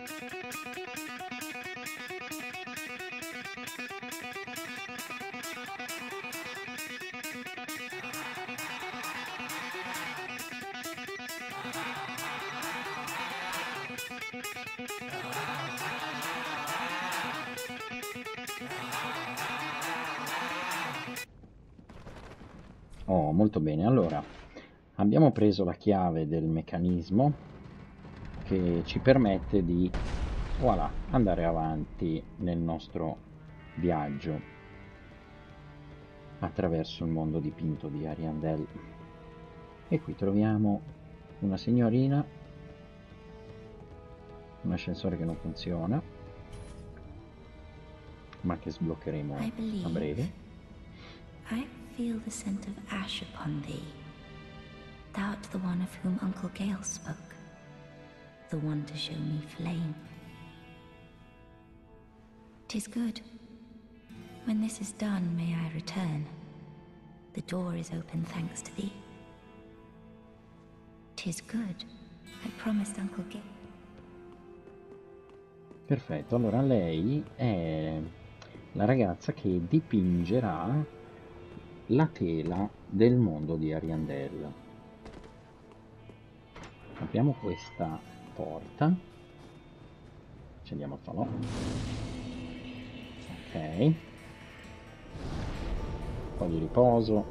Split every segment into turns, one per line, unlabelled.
Oh, molto bene. Allora, abbiamo preso la chiave del meccanismo che ci permette di, voilà, andare avanti nel nostro viaggio attraverso il mondo dipinto di Ariandel. E qui troviamo una signorina, un ascensore che non funziona, ma che sbloccheremo a breve.
I feel the scent of ash upon thee. Thou art the one of whom Uncle Gale spoke, the one to show me flame. 'Tis good. When this is done, may I return. The door is open thanks to thee. 'Tis good. I promised Uncle Gale.
Perfetto, allora lei è la ragazza che dipingerà la tela del mondo di Ariandel. Apriamo questa porta, accendiamo il falò, ok, un po' di riposo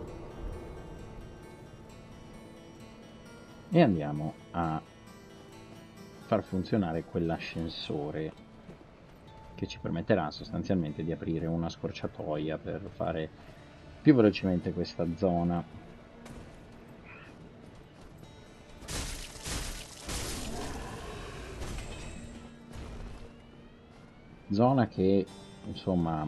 e andiamo a far funzionare quell'ascensore che ci permetterà sostanzialmente di aprire una scorciatoia per fare più velocemente questa zona. Zona che insomma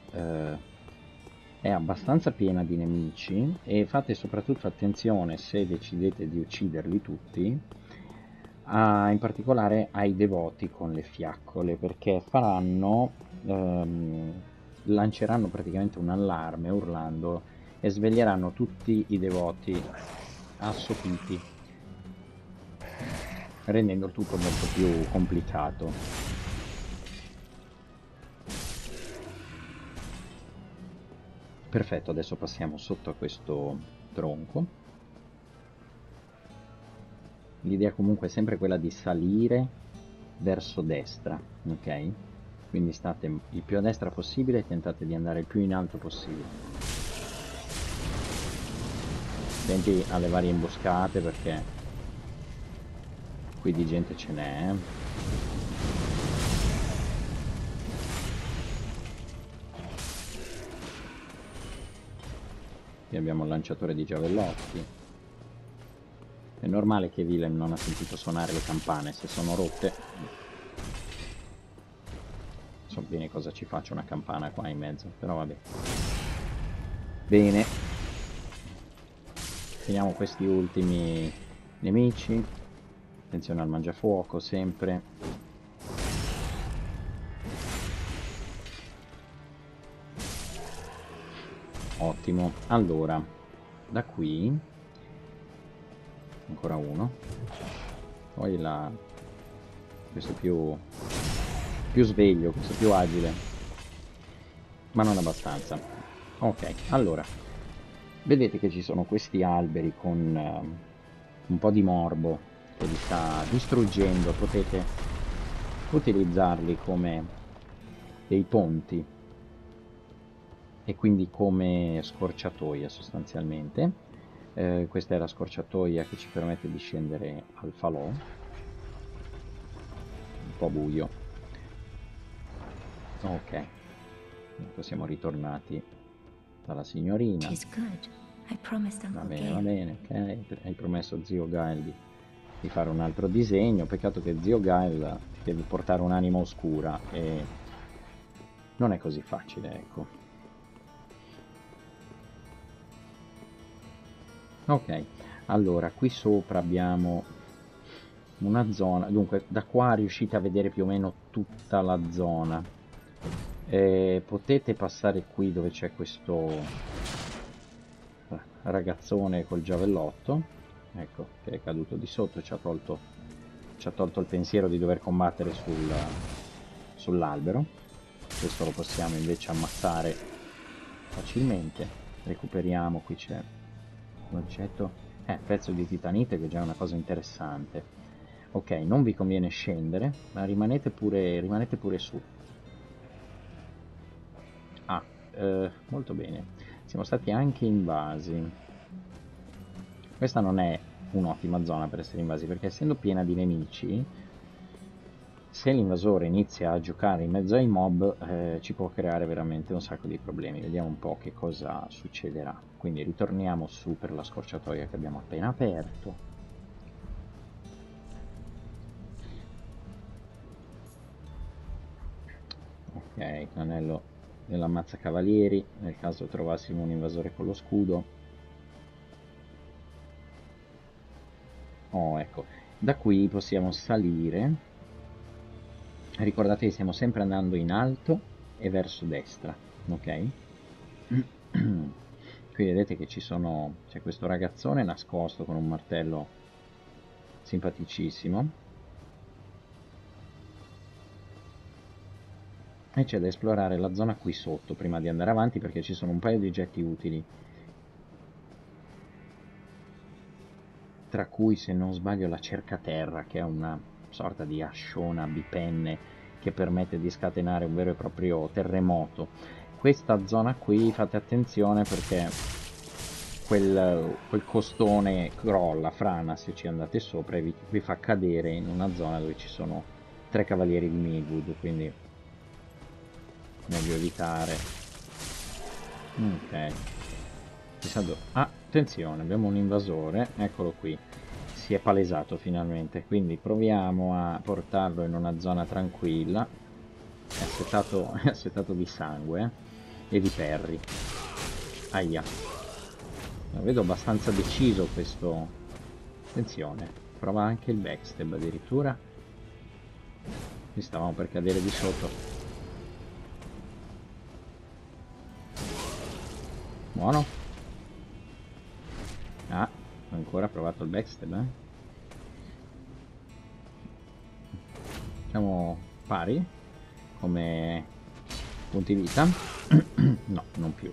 è abbastanza piena di nemici, e fate soprattutto attenzione, se decidete di ucciderli tutti, in particolare ai devoti con le fiaccole, perché lanceranno praticamente un allarme urlando e sveglieranno tutti i devoti assopiti, rendendo il tutto molto più complicato. Perfetto, adesso passiamo sotto a questo tronco. L'idea comunque è sempre quella di salire verso destra, ok? Quindi state il più a destra possibile e tentate di andare il più in alto possibile. Attenti alle varie imboscate perché qui di gente ce n'è. Qui abbiamo il lanciatore di giavellotti. È normale che Willem non ha sentito suonare le campane, se sono rotte. Non so bene cosa ci faccia una campana qua in mezzo, però vabbè. Bene. Finiamo questi ultimi nemici. Attenzione al mangiafuoco sempre. Ottimo. Allora, da qui ancora uno. Poi questo più sveglio, questo più agile, ma non abbastanza. Ok, allora vedete che ci sono questi alberi con un po' di morbo che li sta distruggendo. Potete utilizzarli come dei ponti e quindi come scorciatoia sostanzialmente. Questa è la scorciatoia che ci permette di scendere al falò, un po' buio. Ok, siamo ritornati dalla signorina. Va bene, ok. Hai promesso zio Gael di fare un altro disegno. Peccato che zio Gael deve portare un'anima oscura e non è così facile, ecco. Ok, allora qui sopra abbiamo una zona, dunque da qua riuscite a vedere più o meno tutta la zona. Potete passare qui dove c'è questo ragazzone col giavellotto, ecco, che è caduto di sotto e ci ha tolto ci ha tolto il pensiero di dover combattere sull'albero. Questo lo possiamo invece ammazzare facilmente. Recuperiamo, qui c'è un oggetto, pezzo di titanite, che già è una cosa interessante. Ok, non vi conviene scendere, ma rimanete pure su. Molto bene. Siamo stati anche invasi. Questa non è un'ottima zona per essere invasi, perché essendo piena di nemici, se l'invasore inizia a giocare in mezzo ai mob, ci può creare veramente un sacco di problemi. Vediamo un po' che cosa succederà. Quindi ritorniamo su per la scorciatoia che abbiamo appena aperto. Ok, l'anello dell'ammazzacavalieri, nel caso trovassimo un invasore con lo scudo. Oh, ecco, da qui possiamo salire. Ricordate che stiamo sempre andando in alto e verso destra, ok? Qui vedete che c'è questo ragazzone nascosto con un martello simpaticissimo. E c'è da esplorare la zona qui sotto prima di andare avanti, perché ci sono un paio di oggetti utili. Tra cui, se non sbaglio, la cercaterra, che è una sorta di asciona bipenne che permette di scatenare un vero e proprio terremoto. Questa zona qui fate attenzione, perché quel costone crolla, frana se ci andate sopra, e vi fa cadere in una zona dove ci sono 3 cavalieri di Midwood, quindi meglio evitare. Ok, chissà dove. Ah, attenzione, abbiamo un invasore, eccolo qui, si è palesato finalmente, quindi proviamo a portarlo in una zona tranquilla. È assetato di sangue e di perri. Aia, lo vedo abbastanza deciso questo. Attenzione, prova anche il backstab addirittura. Ci stavamo per cadere di sotto. Buono. Ah, ancora provato il backstab, Siamo pari come punti vita. No, non più.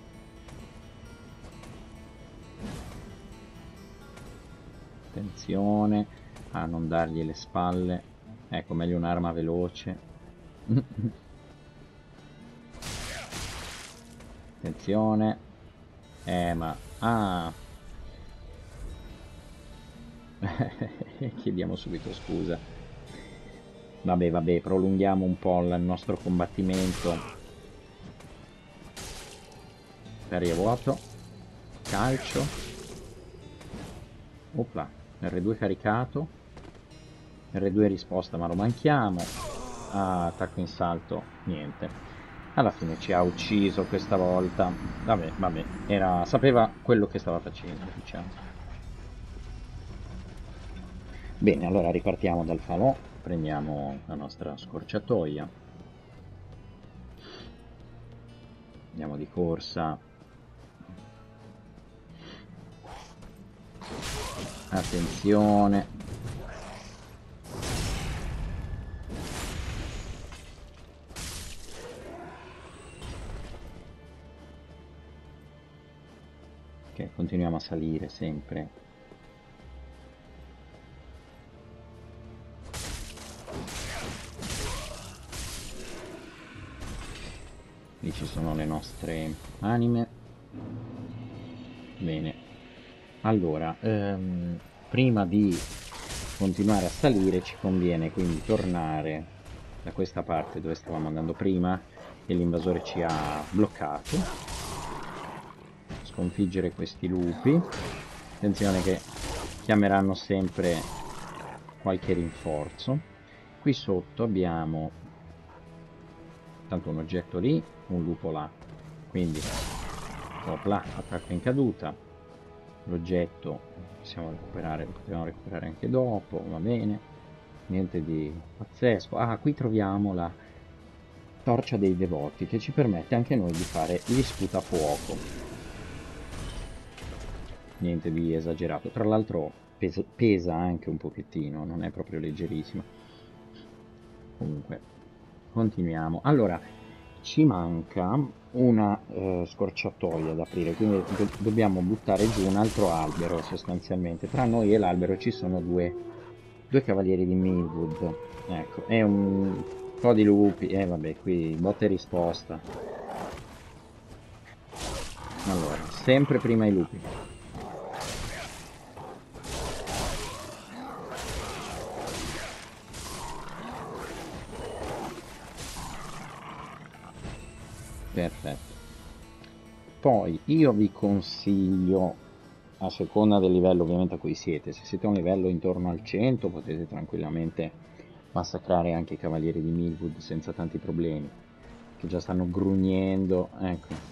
Attenzione a non dargli le spalle. Ecco, meglio un'arma veloce. Attenzione. Ma... Ah! Chiediamo subito scusa. Vabbè, prolunghiamo un po' il nostro combattimento. Ferie vuoto. Calcio. Opla, R2 caricato. R2 risposta, ma lo manchiamo. Ah, attacco in salto, niente. Alla fine ci ha ucciso questa volta. Vabbè, sapeva quello che stava facendo, diciamo. Bene, allora ripartiamo dal falò, prendiamo la nostra scorciatoia. Andiamo di corsa. Attenzione. Ok, continuiamo a salire sempre. Lì ci sono le nostre anime. Bene. Allora, prima di continuare a salire ci conviene quindi tornare da questa parte dove stavamo andando prima e l'invasore ci ha bloccato. Sconfiggere questi lupi. Attenzione che chiameranno sempre qualche rinforzo. Qui sotto abbiamo tanto un oggetto lì, un lupo là, quindi opla, attacco in caduta. L'oggetto possiamo recuperare, lo potremo recuperare anche dopo, va bene, niente di pazzesco. Ah, qui troviamo la torcia dei devoti, che ci permette anche noi di fare gli sputafuoco. Niente di esagerato. Tra l'altro pesa anche un pochettino, non è proprio leggerissima. Comunque, continuiamo. Allora, ci manca una scorciatoia da aprire, quindi dobbiamo buttare giù un altro albero sostanzialmente. Tra noi e l'albero ci sono due cavalieri di Millwood. Ecco, e un po' di lupi. E vabbè, qui botta e risposta. Allora, sempre prima i lupi. Perfetto. Poi io vi consiglio, a seconda del livello ovviamente a cui siete, se siete a un livello intorno al 100 potete tranquillamente massacrare anche i cavalieri di Millwood senza tanti problemi, che già stanno grugnendo, ecco.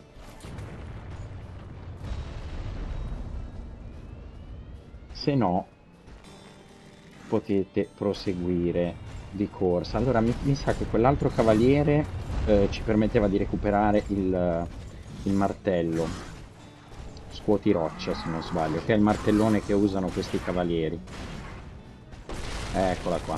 Se no potete proseguire di corsa. Allora mi sa che quell'altro cavaliere ci permetteva di recuperare il martello, scuoti roccia se non sbaglio, che è il martellone che usano questi cavalieri. Eccola qua.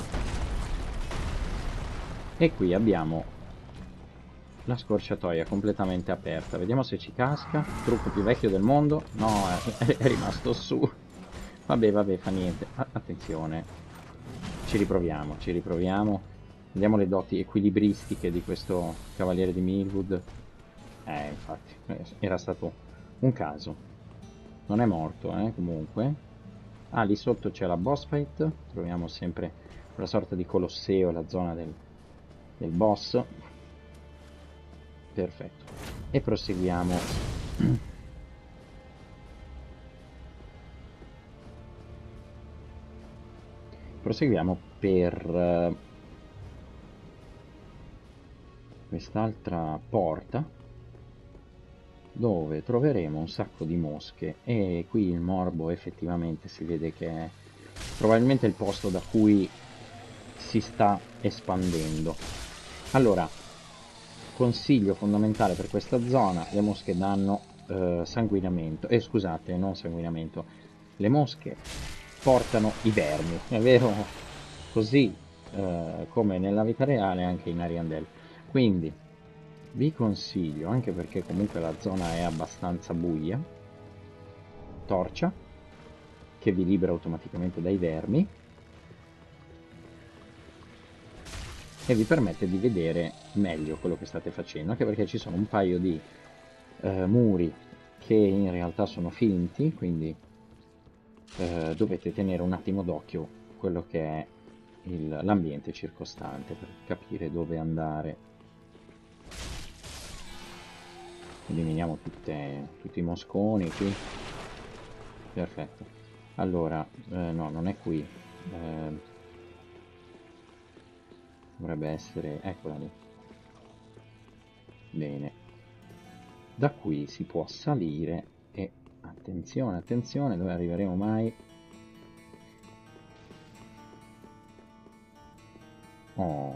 E qui abbiamo la scorciatoia completamente aperta. Vediamo se ci casca. Trucco più vecchio del mondo. No, è rimasto su. Vabbè, vabbè, fa niente. Attenzione. Ci riproviamo, ci riproviamo. Vediamo le doti equilibristiche di questo cavaliere di Millwood. Infatti, era stato un caso. Non è morto, comunque. Ah, lì sotto c'è la boss fight. Troviamo sempre una sorta di colosseo, la zona del boss. Perfetto. E proseguiamo. Proseguiamo per quest'altra porta dove troveremo un sacco di mosche e qui il morbo effettivamente si vede che è probabilmente il posto da cui si sta espandendo. Allora, consiglio fondamentale per questa zona: le mosche danno sanguinamento, scusate, non sanguinamento, le mosche portano i vermi, è vero? Così come nella vita reale anche in Ariandel. Quindi vi consiglio, anche perché comunque la zona è abbastanza buia, torcia, che vi libera automaticamente dai vermi e vi permette di vedere meglio quello che state facendo, anche perché ci sono un paio di muri che in realtà sono finti, quindi dovete tenere un attimo d'occhio quello che è l'ambiente circostante per capire dove andare. Eliminiamo tutti i mosconi qui. Perfetto. Allora, no, non è qui. Dovrebbe essere... Eccola lì. Bene. Da qui si può salire e... Attenzione, attenzione, dove arriveremo mai? Oh.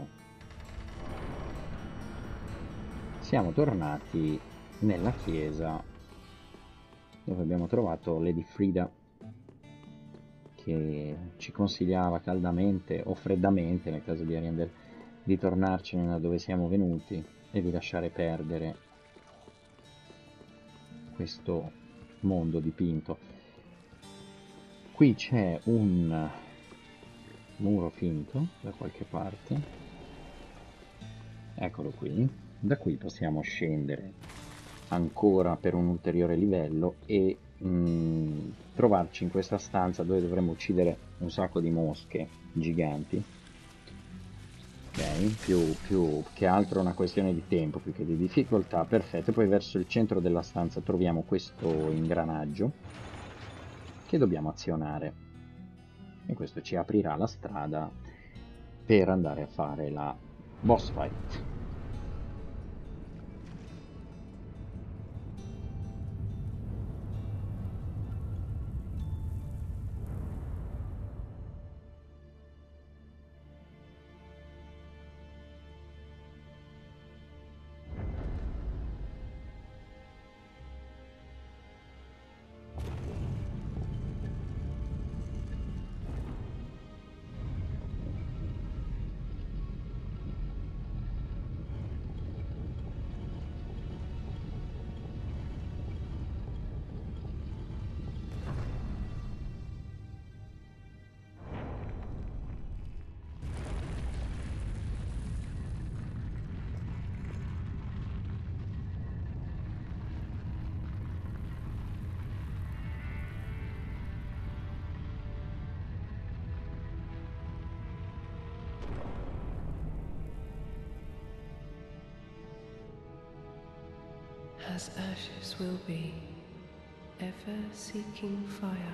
Siamo tornati nella chiesa dove abbiamo trovato Lady Frida, che ci consigliava caldamente o freddamente, nel caso di Ariandel, di tornarcene da dove siamo venuti e di lasciare perdere questo mondo dipinto. Qui c'è un muro finto da qualche parte, eccolo qui. Da qui possiamo scendere ancora per un ulteriore livello e trovarci in questa stanza dove dovremo uccidere un sacco di mosche giganti. Ok, più che altro una questione di tempo più che di difficoltà. Perfetto. E poi verso il centro della stanza troviamo questo ingranaggio che dobbiamo azionare e questo ci aprirà la strada per andare a fare la boss fight.
As ashes will be, ever seeking fire.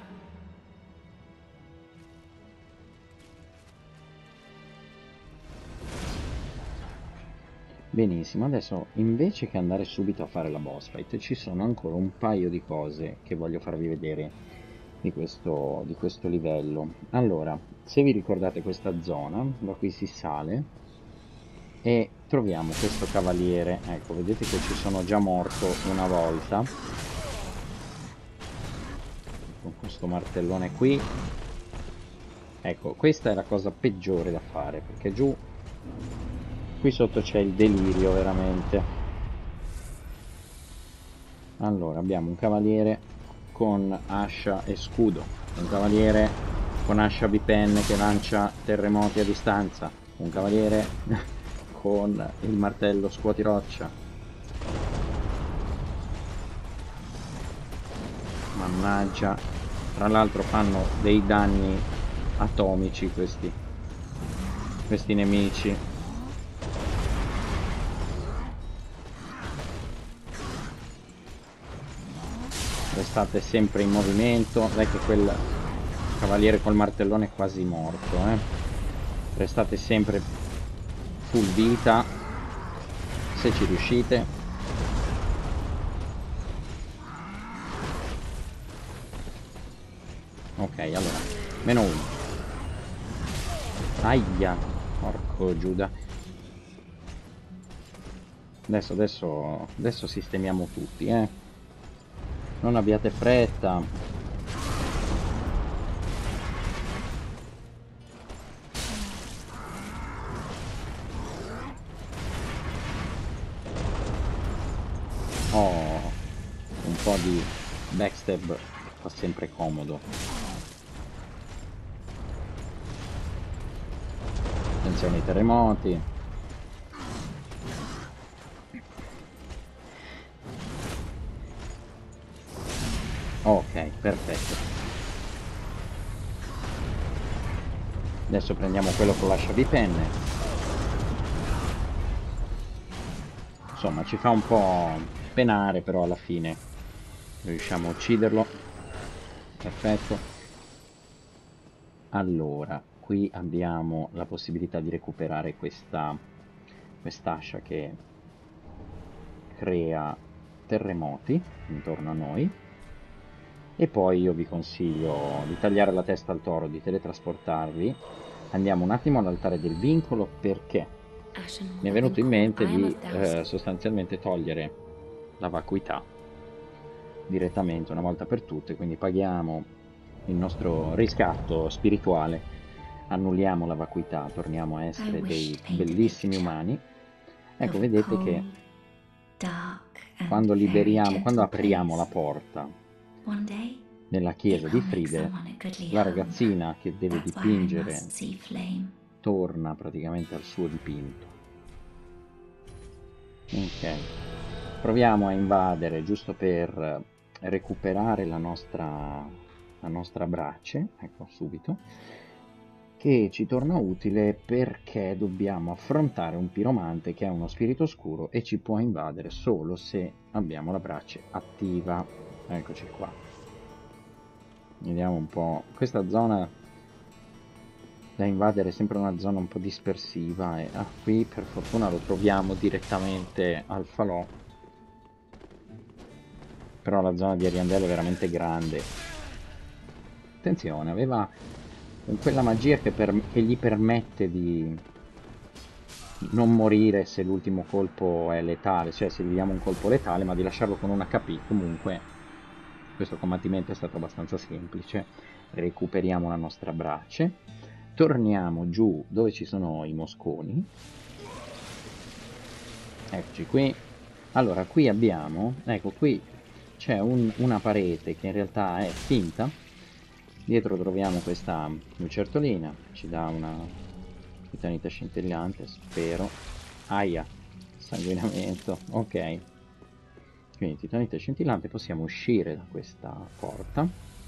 Benissimo, adesso invece che andare subito a fare la boss fight, ci sono ancora un paio di cose che voglio farvi vedere di questo livello. Allora, se vi ricordate questa zona, da qui si sale e troviamo questo cavaliere. Ecco, vedete che ci sono già morto una volta con questo martellone qui. Ecco, questa è la cosa peggiore da fare, perché giù qui sotto c'è il delirio veramente. Allora, abbiamo un cavaliere con ascia e scudo, un cavaliere con ascia bipenne che lancia terremoti a distanza, un cavaliere con il martello scuotiroccia. Mannaggia, tra l'altro fanno dei danni atomici questi nemici. Restate sempre in movimento. Dai che quel cavaliere col martellone è quasi morto, restate sempre full vita se ci riuscite. Ok, allora meno uno. Aia, porco Giuda. Adesso sistemiamo tutti, non abbiate fretta. Oh, un po' di backstab fa sempre comodo. Attenzione ai terremoti. Ok, perfetto. Adesso prendiamo quello con l'ascia di penne. Insomma, ci fa un po' penare, però alla fine riusciamo a ucciderlo. Perfetto. Allora, qui abbiamo la possibilità di recuperare quest'ascia che crea terremoti intorno a noi. E poi io vi consiglio di tagliare la testa al toro, di teletrasportarvi. Andiamo un attimo all'altare del vincolo perché mi è venuto in mente di sostanzialmente togliere la vacuità direttamente una volta per tutte, quindi paghiamo il nostro riscatto spirituale, annulliamo la vacuità, torniamo a essere dei bellissimi umani. Ecco, vedete che quando apriamo la porta nella chiesa di Friede, la ragazzina che deve dipingere torna praticamente al suo dipinto. Ok, proviamo a invadere giusto per recuperare la nostra brace, ecco subito, che ci torna utile perché dobbiamo affrontare un piromante che è uno spirito oscuro e ci può invadere solo se abbiamo la brace attiva. Eccoci qua. Vediamo un po'. Questa zona da invadere è sempre una zona un po' dispersiva e qui per fortuna lo troviamo direttamente al falò. Però la zona di Ariandel è veramente grande. Attenzione, aveva quella magia che gli permette di non morire se l'ultimo colpo è letale, cioè se gli diamo un colpo letale, ma di lasciarlo con un HP. Comunque questo combattimento è stato abbastanza semplice. Recuperiamo la nostra brace, torniamo giù dove ci sono i mosconi. Eccoci qui. Allora, qui abbiamo, ecco qui c'è una parete che in realtà è finta. Dietro troviamo questa lucertolina, ci dà una titanite scintillante, spero. Aia, sanguinamento, ok. Quindi titanite scintillante, possiamo uscire da questa porta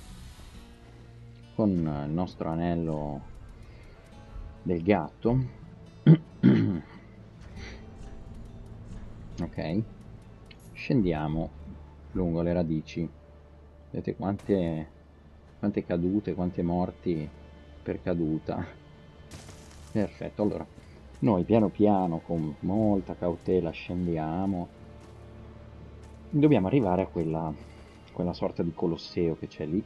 con il nostro anello del gatto. Ok, scendiamo lungo le radici. Vedete quante cadute, quante morti per caduta. Perfetto, allora noi piano piano con molta cautela scendiamo. Dobbiamo arrivare a quella sorta di colosseo che c'è lì,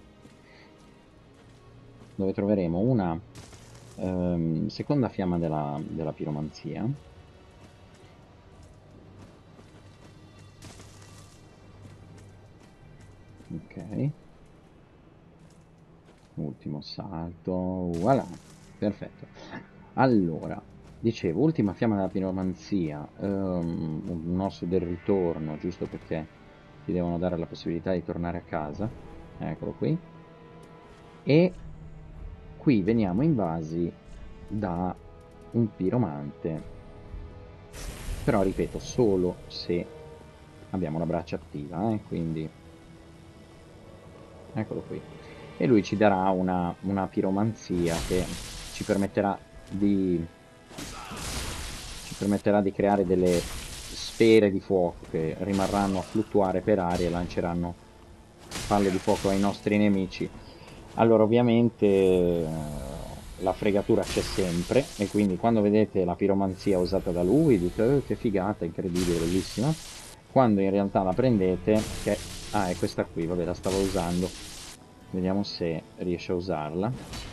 dove troveremo una seconda fiamma della piromanzia. Ok, ultimo salto, voilà, perfetto. Allora, dicevo, ultima fiamma della piromanzia, un osso del ritorno, giusto perché ti devono dare la possibilità di tornare a casa, eccolo qui, e qui veniamo invasi da un piromante, però ripeto, solo se abbiamo la braccia attiva, quindi eccolo qui. E lui ci darà una piromanzia che ci permetterà di creare delle sfere di fuoco che rimarranno a fluttuare per aria e lanceranno palle di fuoco ai nostri nemici. Allora ovviamente la fregatura c'è sempre, e quindi quando vedete la piromanzia usata da lui dite che figata, incredibile, bellissima, quando in realtà la prendete, che è questa qui, vabbè, la stavo usando, vediamo se riesce a usarla,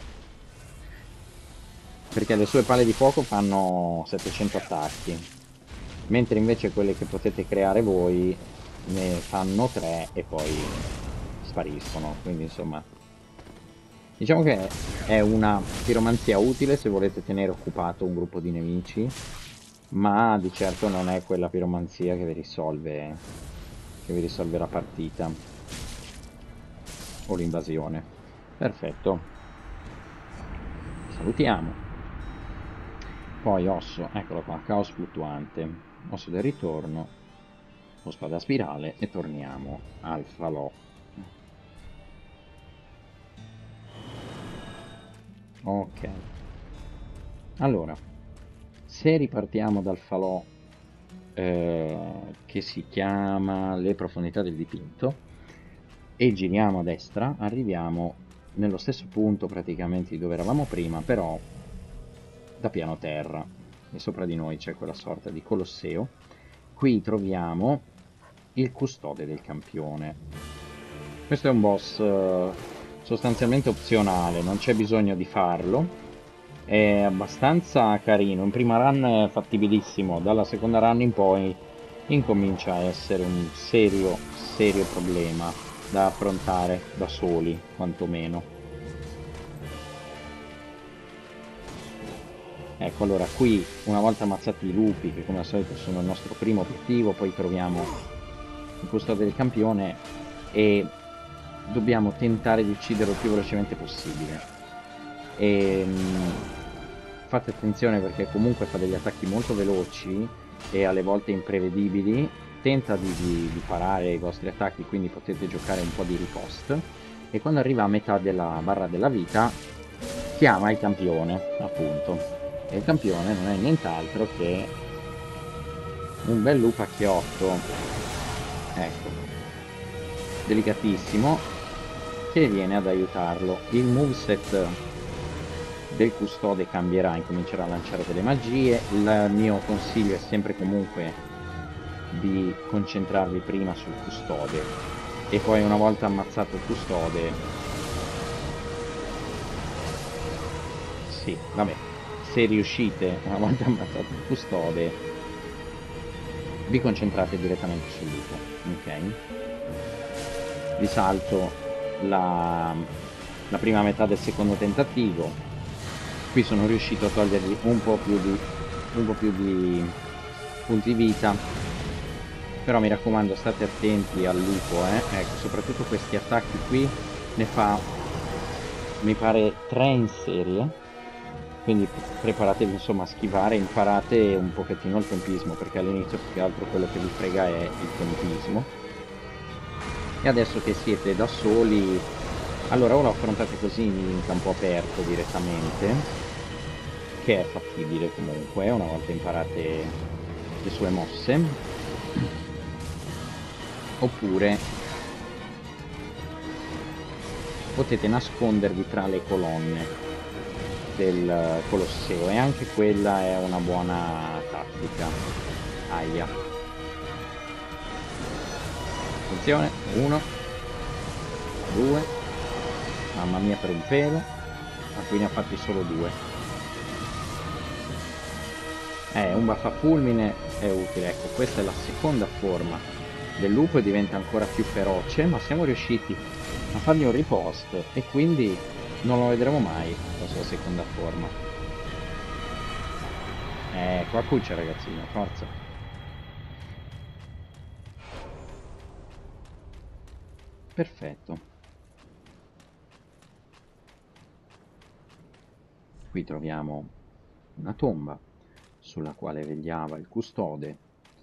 perché le sue palle di fuoco fanno 700 attacchi, mentre invece quelle che potete creare voi ne fanno 3 e poi spariscono, quindi insomma diciamo che è una piromanzia utile se volete tenere occupato un gruppo di nemici, ma di certo non è quella piromanzia che vi risolve la partita o l'invasione. Perfetto, salutiamo. Poi osso, eccolo qua, caos fluttuante, osso del ritorno, o spada spirale, e torniamo al falò. Ok, allora, se ripartiamo dal falò che si chiama Le profondità del dipinto e giriamo a destra, arriviamo nello stesso punto praticamente di dove eravamo prima, però da piano terra, e sopra di noi c'è quella sorta di colosseo. Qui troviamo il custode del campione. Questo è un boss sostanzialmente opzionale, non c'è bisogno di farlo, è abbastanza carino, in prima run è fattibilissimo, dalla seconda run in poi incomincia a essere un serio problema da affrontare da soli, quantomeno. Ecco, allora qui, una volta ammazzati i lupi, che come al solito sono il nostro primo obiettivo, poi troviamo il custode del campione e dobbiamo tentare di ucciderlo il più velocemente possibile. Fate attenzione perché comunque fa degli attacchi molto veloci e alle volte imprevedibili, tenta di parare i vostri attacchi, quindi potete giocare un po' di ripost, e quando arriva a metà della barra della vita chiama il campione, appunto, e il campione non è nient'altro che un bel lupacchiotto, ecco, delicatissimo, che viene ad aiutarlo. Il moveset del custode cambierà, incomincerà a lanciare delle magie. Il mio consiglio è sempre comunque di concentrarvi prima sul custode e poi una volta ammazzato il custode, sì, vabbè, se riuscite una volta ammazzato il custode vi concentrate direttamente sul lupo, ok? Vi salto la prima metà del secondo tentativo. Qui sono riuscito a togliergli un po' più di punti vita, però mi raccomando, state attenti al lupo, ecco, soprattutto questi attacchi qui ne fa, mi pare, 3 in serie, quindi preparatevi insomma a schivare, imparate un pochettino il tempismo, perché all'inizio più che altro quello che vi frega è il tempismo. E adesso che siete da soli, allora ora affrontate così in campo aperto direttamente, che è fattibile comunque una volta imparate le sue mosse. oppure potete nascondervi tra le colonne del Colosseo, e anche quella è una buona tattica. Aia. Attenzione, 1, 2, mamma mia per un pelo, ma qui ne ha fatti solo 2. Un baffafulmine è utile, ecco, questa è la seconda forma del lupo e diventa ancora più feroce, ma siamo riusciti a fargli un ripost e quindi non lo vedremo mai la sua seconda forma. Qua cuccia ragazzino, forza. Perfetto. Qui troviamo una tomba sulla quale vegliava il custode,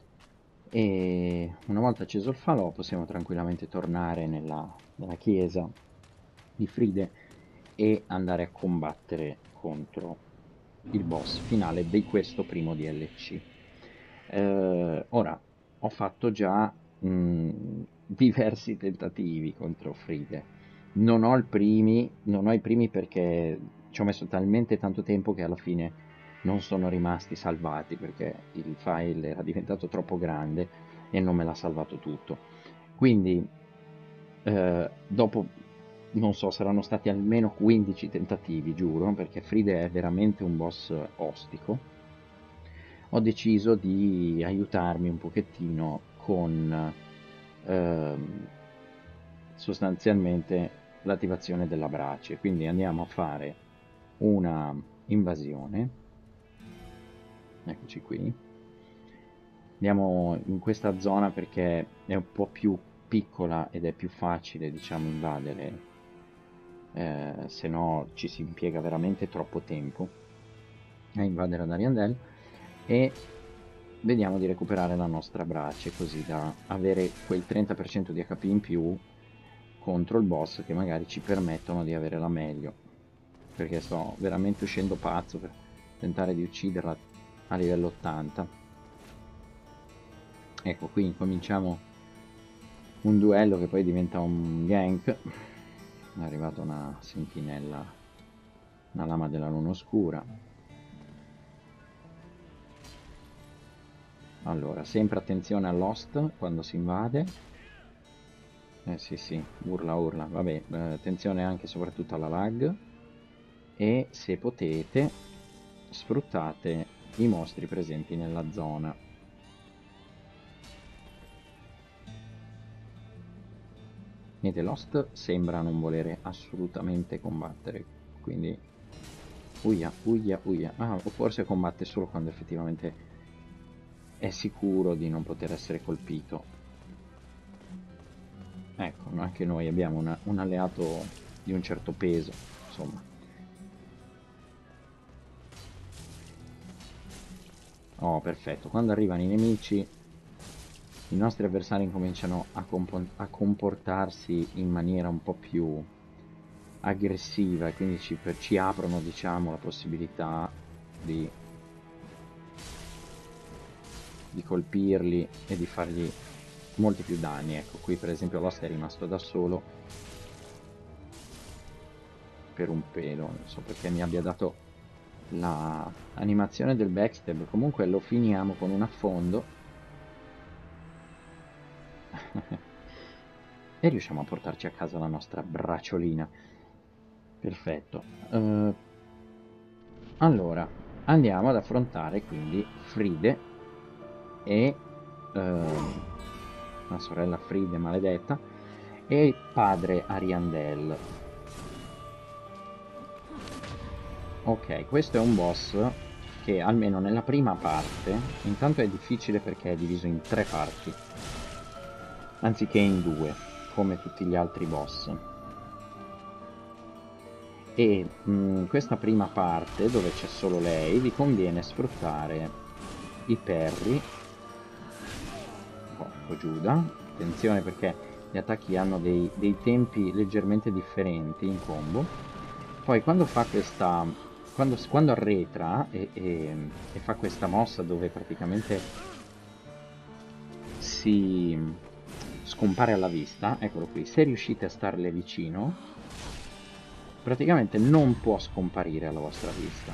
e una volta acceso il falò possiamo tranquillamente tornare nella chiesa di Fride e andare a combattere contro il boss finale di questo primo DLC. Ora, ho fatto già diversi tentativi contro Fride. Non ho i primi perché ci ho messo talmente tanto tempo che alla fine non sono rimasti salvati, perché il file era diventato troppo grande e non me l'ha salvato tutto. Quindi dopo, non so, saranno stati almeno 15 tentativi, giuro, perché Fride è veramente un boss ostico. Ho deciso di aiutarmi un pochettino con sostanzialmente l'attivazione della brace. Quindi andiamo a fare una invasione. Eccoci qui. Andiamo in questa zona perché è un po' più piccola ed è più facile, diciamo, invadere, se no ci si impiega veramente troppo tempo a invadere ad Ariandel, e vediamo di recuperare la nostra brace così da avere quel 30% di HP in più contro il boss, che magari ci permettono di avere la meglio, perché sto veramente uscendo pazzo per tentare di ucciderla a livello 80. Ecco, qui incominciamo un duello che poi diventa un gank. È arrivata una sentinella, una lama della luna oscura. Allora, sempre attenzione all'host quando si invade. Sì, urla, vabbè, attenzione anche e soprattutto alla lag, e se potete sfruttate i mostri presenti nella zona. Niente, Lost sembra non volere assolutamente combattere, quindi uia. O forse combatte solo quando effettivamente è sicuro di non poter essere colpito. Ecco, anche noi abbiamo un alleato di un certo peso, insomma. Oh, perfetto. Quando arrivano i nemici, i nostri avversari incominciano a comportarsi in maniera un po' più aggressiva, e quindi ci aprono, diciamo, la possibilità di colpirli e di fargli molti più danni. Ecco, qui per esempio l'host è rimasto da solo per un pelo, non so perché mi abbia dato la animazione del backstab. Comunque lo finiamo con un affondo e riusciamo a portarci a casa la nostra bracciolina. Perfetto. Allora andiamo ad affrontare quindi Fride e la sorella Fride maledetta e il padre Ariandel. Ok, questo è un boss che almeno nella prima parte intanto è difficile perché è diviso in 3 parti anziché in 2 come tutti gli altri boss, e questa prima parte dove c'è solo lei vi conviene sfruttare i perri. Porco Giuda, attenzione perché gli attacchi hanno dei tempi leggermente differenti in combo. Poi quando fa questa, quando arretra e fa questa mossa dove praticamente si scompare alla vista, eccolo qui, se riuscite a starle vicino, praticamente non può scomparire alla vostra vista.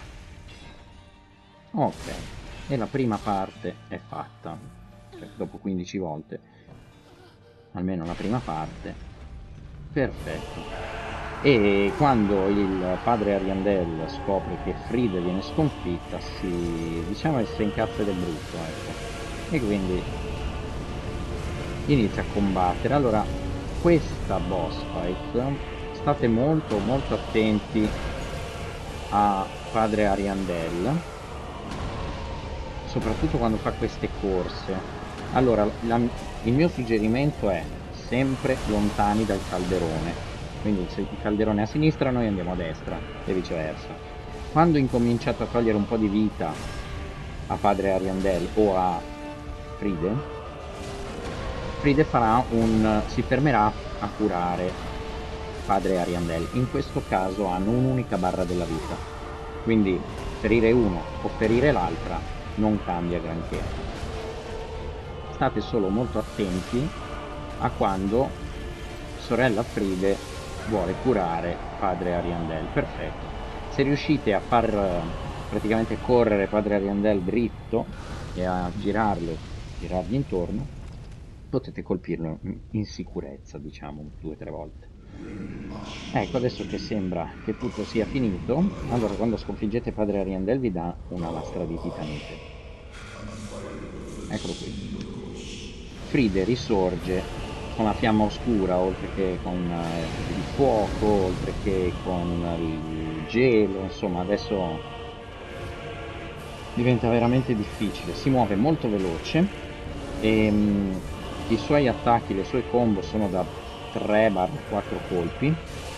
Ok, e la prima parte è fatta, cioè, dopo 15 volte, almeno la prima parte, perfetto. E quando il padre Ariandel scopre che Frida viene sconfitta, diciamo che si incazza del brutto, ecco. E quindi inizia a combattere. Allora, questa boss fight, state molto molto attenti a padre Ariandel, soprattutto quando fa queste corse. Allora, il mio suggerimento è sempre lontani dal calderone. Quindi se il calderone è a sinistra noi andiamo a destra e viceversa. Quando incominciate a togliere un po' di vita a padre Ariandel o a Fride, Fride si fermerà a curare padre Ariandel. In questo caso hanno un'unica barra della vita, quindi ferire uno o ferire l'altra non cambia granché. State solo molto attenti a quando sorella Fride vuole curare padre Ariandel. Perfetto. Se riuscite a far praticamente correre padre Ariandel dritto e a girargli intorno, potete colpirlo in sicurezza, diciamo, 2 o 3 volte. Ecco, adesso che sembra che tutto sia finito, allora quando sconfiggete padre Ariandel vi dà una lastra di titanite. Eccolo qui. Fride risorge con la fiamma oscura, oltre che con il fuoco, oltre che con il gelo, insomma adesso diventa veramente difficile. Si muove molto veloce e i suoi attacchi, le sue combo sono da 3-4 colpi.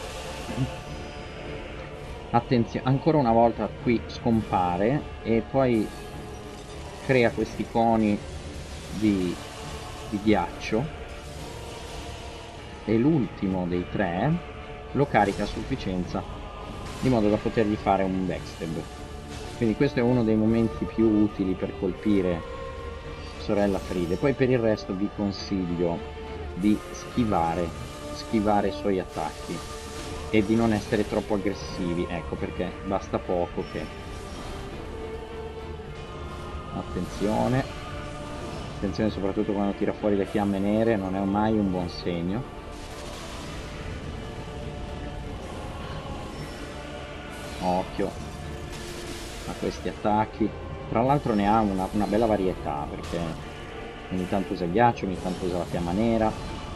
Attenzione, ancora una volta qui scompare e poi crea questi coni di ghiaccio, e l'ultimo dei 3 lo carica a sufficienza di modo da potergli fare un backstab. Quindi questo è uno dei momenti più utili per colpire sorella Fride. Poi per il resto vi consiglio di schivare i suoi attacchi e di non essere troppo aggressivi, ecco perché basta poco che... Attenzione soprattutto quando tira fuori le fiamme nere, non è mai un buon segno. Occhio a questi attacchi, tra l'altro ne ha una bella varietà perché ogni tanto usa il ghiaccio, ogni tanto usa la fiamma nera.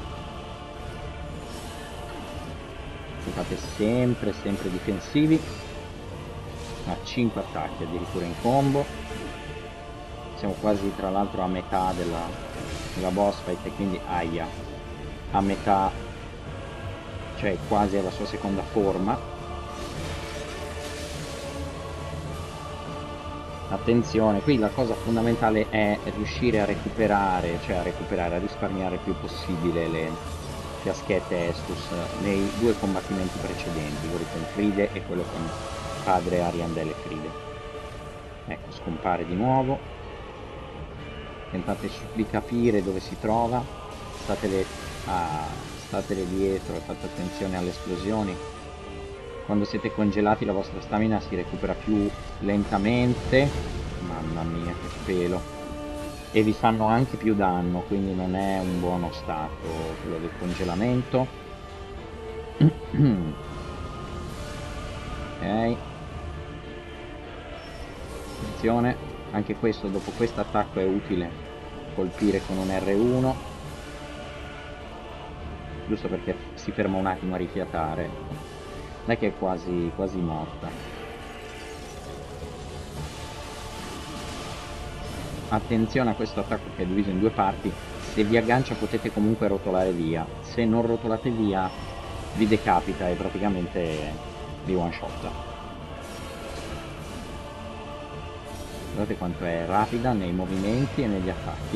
Si fate sempre difensivi, ha 5 attacchi addirittura in combo. Siamo quasi tra l'altro a metà della boss fight e quindi aia, a metà, cioè quasi alla sua seconda forma. Attenzione, qui la cosa fondamentale è riuscire a recuperare, a risparmiare il più possibile le fiaschette Estus nei 2 combattimenti precedenti, quello con Fride e quello con padre Ariandel e Fride. Ecco, scompare di nuovo. Tentate di capire dove si trova, statele dietro e fate attenzione alle esplosioni. Quando siete congelati la vostra stamina si recupera più lentamente, mamma mia che pelo, e vi fanno anche più danno, quindi non è un buono stato quello del congelamento. Ok, attenzione, anche questo, dopo questo attacco è utile colpire con un R1, giusto perché si ferma un attimo a rifiatare. Non è che è quasi morta. Attenzione a questo attacco che è diviso in 2 parti. Se vi aggancia potete comunque rotolare via. Se non rotolate via vi decapita e praticamente vi one shot. Guardate quanto è rapida nei movimenti e negli attacchi,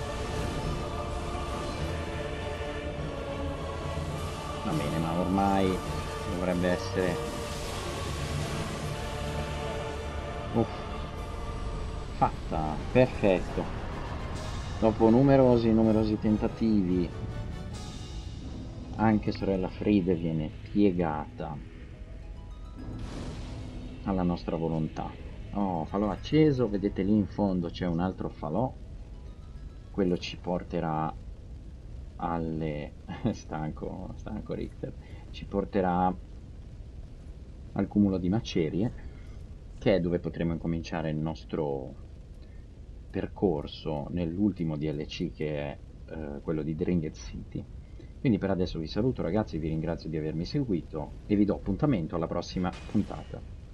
Va bene, ma ormai dovrebbe essere fatta, perfetto. Dopo numerosi tentativi Anche sorella Fride viene piegata alla nostra volontà. Oh, falò acceso, vedete lì in fondo c'è un altro falò, quello ci porterà alle... stanco Richter, ci porterà al cumulo di macerie, che è dove potremo incominciare il nostro percorso nell'ultimo DLC che è quello di Dringed City. Quindi per adesso vi saluto ragazzi, vi ringrazio di avermi seguito e vi do appuntamento alla prossima puntata.